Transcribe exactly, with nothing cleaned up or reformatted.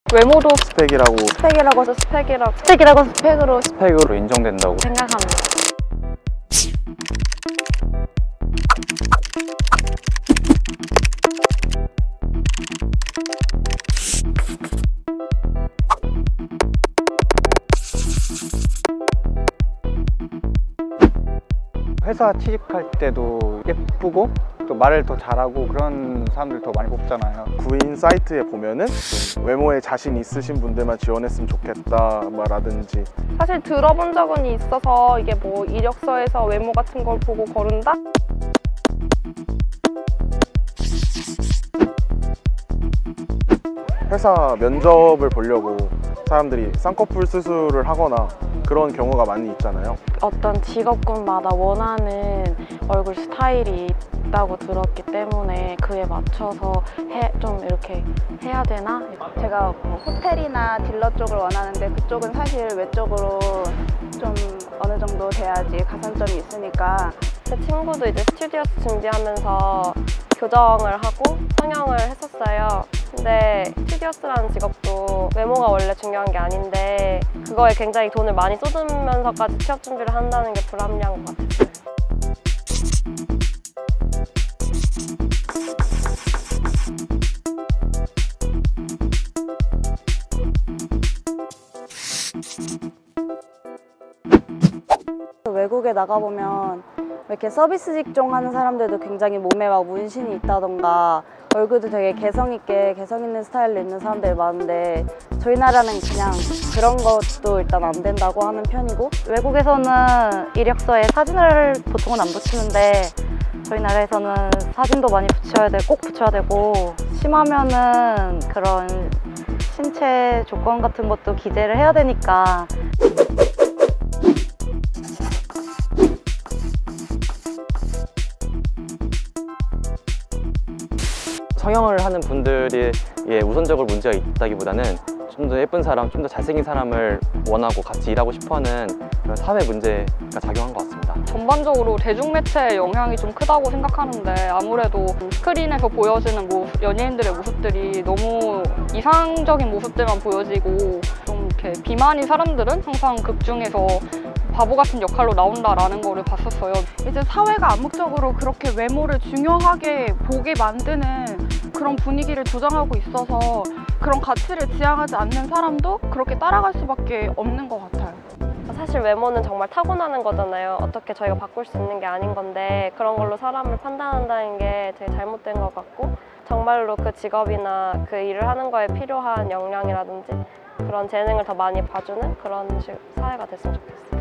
외모도 스펙이라고 스펙이라고 해서 스펙이라고 스펙이라고 스펙으로 스펙으로 인정된다고 생각합니다. 회사 취직할 때도 예쁘고 또 말을 더 잘하고 그런 사람들 더 많이 뽑잖아요. 구인 사이트에 보면은 좀 외모에 자신 있으신 분들만 지원했으면 좋겠다 라든지 사실 들어본 적은 있어서 이게 뭐 이력서에서 외모 같은 걸 보고 거른다? 회사 면접을 보려고 사람들이 쌍꺼풀 수술을 하거나 그런 경우가 많이 있잖아요. 어떤 직업군마다 원하는 얼굴 스타일이 있다고 들었기 때문에 그에 맞춰서 해, 좀 이렇게 해야 되나? 제가 뭐 호텔이나 딜러 쪽을 원하는데 그쪽은 사실 외적으로 좀 어느 정도 돼야지 가산점이 있으니까. 제 친구도 이제 스튜디오스 준비하면서 교정을 하고 성형을 했었어요. 근데 스튜디오스라는 직업도 외모가 원래 중요한 게 아닌데 그거에 굉장히 돈을 많이 쏟으면서까지 취업 준비를 한다는 게 불합리한 것 같았어요. 외국에 나가보면 이렇게 서비스 직종 하는 사람들도 굉장히 몸에 막 문신이 있다던가 얼굴도 되게 개성 있게 개성 있는 스타일로 있는 사람들이 많은데 저희 나라는 그냥 그런 것도 일단 안 된다고 하는 편이고, 외국에서는 이력서에 사진을 보통은 안 붙이는데 저희 나라에서는 사진도 많이 붙여야 돼, 꼭 붙여야 되고 심하면은 그런 신체 조건 같은 것도 기재를 해야 되니까. 성형을 하는 분들이 예, 우선적으로 문제가 있다기보다는 좀 더 예쁜 사람, 좀 더 잘생긴 사람을 원하고 같이 일하고 싶어하는 그런 사회 문제가 작용한 것 같습니다. 전반적으로 대중매체의 영향이 좀 크다고 생각하는데 아무래도 스크린에서 보여지는 모습, 연예인들의 모습들이 너무 이상적인 모습들만 보여지고 좀 이렇게 비만인 사람들은 항상 극 중에서 바보 같은 역할로 나온다라는 거를 봤었어요. 이제 사회가 암묵적으로 그렇게 외모를 중요하게 보게 만드는 그런 분위기를 조장하고 있어서 그런 가치를 지향하지 않는 사람도 그렇게 따라갈 수밖에 없는 것 같아요. 사실 외모는 정말 타고나는 거잖아요. 어떻게 저희가 바꿀 수 있는 게 아닌 건데 그런 걸로 사람을 판단한다는 게 되게 잘못된 것 같고, 정말로 그 직업이나 그 일을 하는 거에 필요한 역량이라든지 그런 재능을 더 많이 봐주는 그런 사회가 됐으면 좋겠어요.